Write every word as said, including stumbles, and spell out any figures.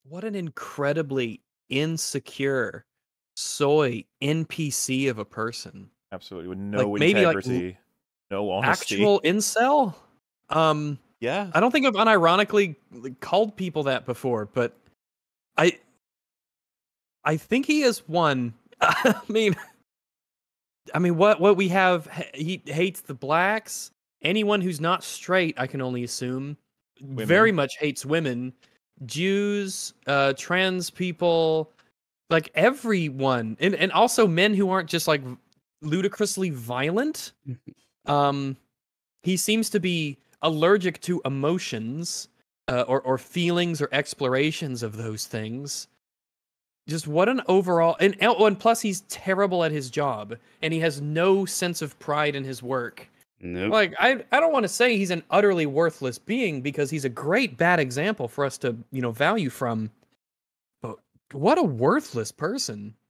what an incredibly insecure soy N P C of a person. Absolutely, with no like, maybe integrity, like no honesty. Actual incel. Um, yeah, I don't think I've unironically called people that before, but I, I think he is one. I mean, I mean, what what we have? He hates the blacks. Anyone who's not straight, I can only assume, Women. very much hates women, Jews, uh, trans people, like everyone, and and also men who aren't just like ludicrously violent. um, he seems to be allergic to emotions, uh, or or feelings or explorations of those things. Just what an overall, and, oh, and plus he's terrible at his job, and he has no sense of pride in his work. Nope. Like, I, I don't want to say he's an utterly worthless being, because he's a great bad example for us to, you know, value from. But what a worthless person.